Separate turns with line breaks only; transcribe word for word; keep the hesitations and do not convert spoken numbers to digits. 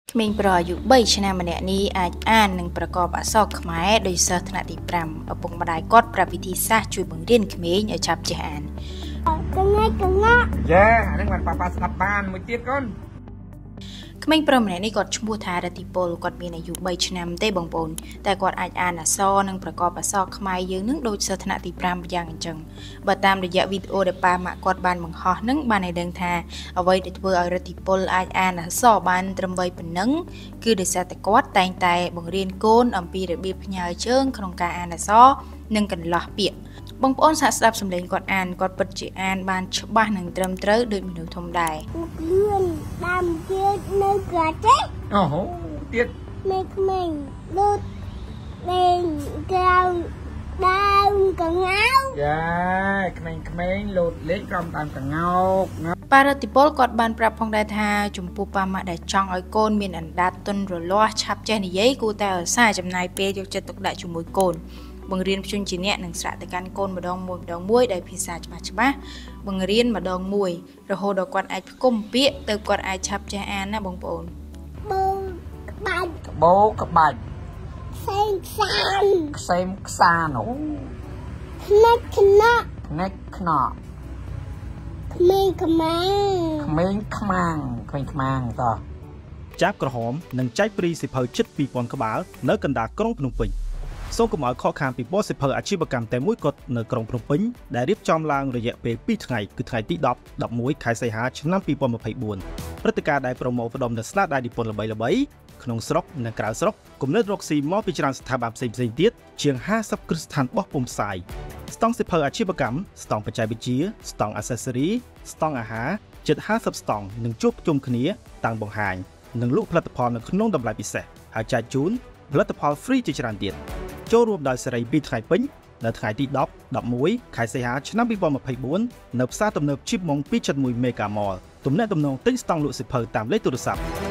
ក្មេងប្រុសអាយុបីឆ្នាំម្នាក់នេះអាចអាននិងប្រកបអក្សរខ្មែរដោយសិស្សថ្នាក់ទីប្រាំឪពុកម្ដាយគាត់ប្រាប់វិធីសាស្ត្រជួយបង្រៀនក្មេងឲ្យឆាប់ចេះអានកងាយកងា
យ៉ាអានឹងបានប៉ាប៉ាស្ដាប់បានមួយទៀតកូន
ក្មេងប្រុសម្នាក់នេះគាត់ឈ្មោះថារតិពលគាត់មានអាយុបីឆ្នាំទេបងប្អូនតែគាត់អាចអានអក្សរនិងប្រកបអក្សរខ្មែរយើងនឹងដូចសិស្សថ្នាក់ទីប្រាំយ៉ាងអញ្ចឹងបើតាមរយៈវីដេអូដែលប៉ាម៉ាក់គាត់បានបង្ហោះនឹងបានឲ្យដឹងថាអ្វីដែលធ្វើឲ្យរតិពលអាចអានអក្សរបានត្រឹមវ័យប៉ុណ្ណឹងគឺដោយសារតែគាត់តែងតែបង្រៀនកូនអំពីរបៀបផ្ញើជើងក្នុងការអានអក្សរនិងកន្លោះពាក្យបងប្អូនសាកស្ដាប់សំឡេងគាត់អានគាត់ពិតជាអានបានច្បាស់និងត្រឹមត្រូវដូចមនុស្សធំដែរ
លឿនដាំទៀតនៅក្រចេះ
អូហូទៀត
មេក្មេងលូតលេងក្រៅដើមកងៅ
យ៉ាក្មេងៗលូតលេងក្រោមដើមកងោកណា
ប៉ារតិពលគាត់បានប្រាប់ផងដែរថាចំពោះប៉ាម៉ាក់ដែលចង់ឲ្យកូនមានអណ្ដាតទន់រលាស់ឆាប់ចេះនិយាយគួរតែឧស្សាហ៍ចំណាយពេលយកចិត្តទុកដាក់ជាមួយកូនបង្រៀនភ្ជញ្ជាអ្នកនឹងស្រាក់ទៅកាន់កូនម្ដងមួយម្ដងមួយដោយភាសាច្បាស់ច្បាស់បង្រៀនម្ដងមួយរហូតដល់គាត់អាចផ្គុំពាក្យទៅគាត់អាចឆាប់ចេះអានណាបងប្អូន
បូក្បាច់
បូក្បាច់
ខ្សែខ្សាន
ខ្សែខ្សានអូ
ខ្និចខ្នក់
ខ្និចខ្នក់
ក្មេងខ្មាំង
ក្មេងខ្មាំងក្មេងខ្មាំងតោះ
ចាប់ក្រហមនិងចែកព្រីសិភៅជិតពីរពាន់ក្បាលនៅកណ្ដាលក្រុងភ្នំពេញសូមកុំឲ្យខកខានពីបទសិភៅអាជីវកម្មតែមួយគត់នៅក្រុងភ្នំពេញដែលរៀបចំឡើងរយៈពេលពីរថ្ងៃគឺថ្ងៃទីដប់ ដប់មួយខែសីហាឆ្នាំពីរពាន់ម្ភៃបួនព្រឹត្តិការណ៍ដែលប្រមូលផ្ដុំនូវស្នាដៃនិពន្ធល្បីៗក្នុងស្រុកនិងក្រៅស្រុកគំនិតរកស៊ីមកពីច្រើនស្ថាប័នផ្សេងៗទៀតជាងហាសិបគ្រឹះស្ថានបោះពុម្ពផ្សាយស្តង់សិភៅអាជីវកម្មស្តង់បច្ចេកវិទ្យាស្តង់ accessory ស្តង់អាហារជិតហាសិបស្តង់នឹងជួបជុំគ្នាតាំងបង្ហាញនិងលក់ផលិតផលនៅក្នុងតម្លៃពិសេសហើយចែកជូនផលិតផល free ជាច្រើនទៀតចូលរួមដោយសេរីពីថ្ងៃពេញនៅថ្ងៃទីដប់ ដប់មួយខែសីហាឆ្នាំពីរពាន់ម្ភៃបួននៅផ្សារទំនើបជីបម៉ុង ពីរ មួយ Mega Mall ទំនាក់ទំនងទិញស្តង់លក់សិភៅតាមលេខទូរស័ព្ទ